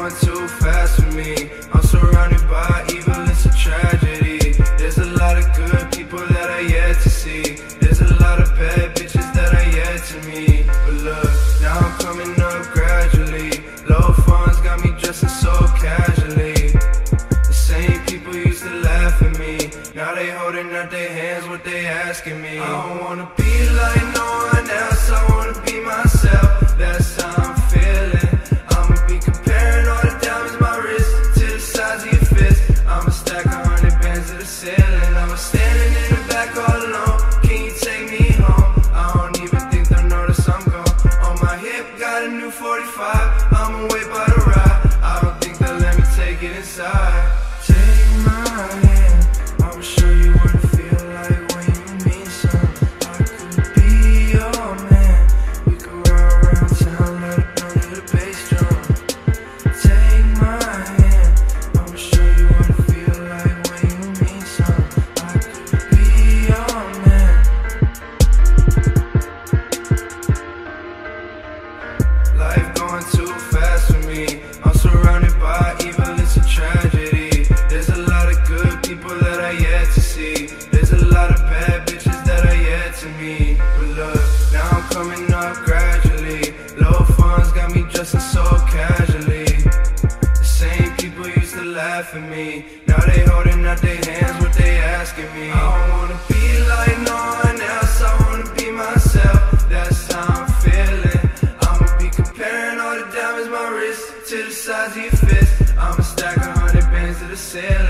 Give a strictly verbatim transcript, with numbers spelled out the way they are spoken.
going too fast for me. I'm surrounded by evil, it's a tragedy. There's a lot of good people that I yet to see. There's a lot of bad bitches that I yet to meet. But look, now I'm coming up gradually. Low funds got me dressing so casually. The same people used to laugh at me, now they holding out their hands, what they asking me. I don't wanna be like no one else, I wanna be myself. That's how I'm feeling. I'ma be comparing all the diamonds in my wrist to the size of your fist. I'ma stack a hundred bands to the ceiling. I'm standing in the back all alone. Can you take me home? I don't even think they'll notice I'm gone. On my hip got a new forty-five. I'ma wait by the ride. I don't think they'll let me take it inside. Take my hand, I'ma show you what it feel like when you mean something. I could be your man. We could ride around town, let it know to the bass drum. Take my hand, I'ma show you what it feel like when you mean something. I could be your man. Life going too fast for me. I'm surrounded by evil, it's a tragedy. There's a lot of good people that I yet to see. There's a lot of bad bitches that I yet to meet. But look, now I'm coming up gradually. Low funds got me dressing so casually. The same people used to laugh at me, now they holding out their hands, what they asking me. I don't wanna be like no one else, I wanna be myself. That's how I'm feeling. I'ma be comparing all the diamonds in my wrist to the size of your fist. I'ma stack a hundred bands to the ceiling.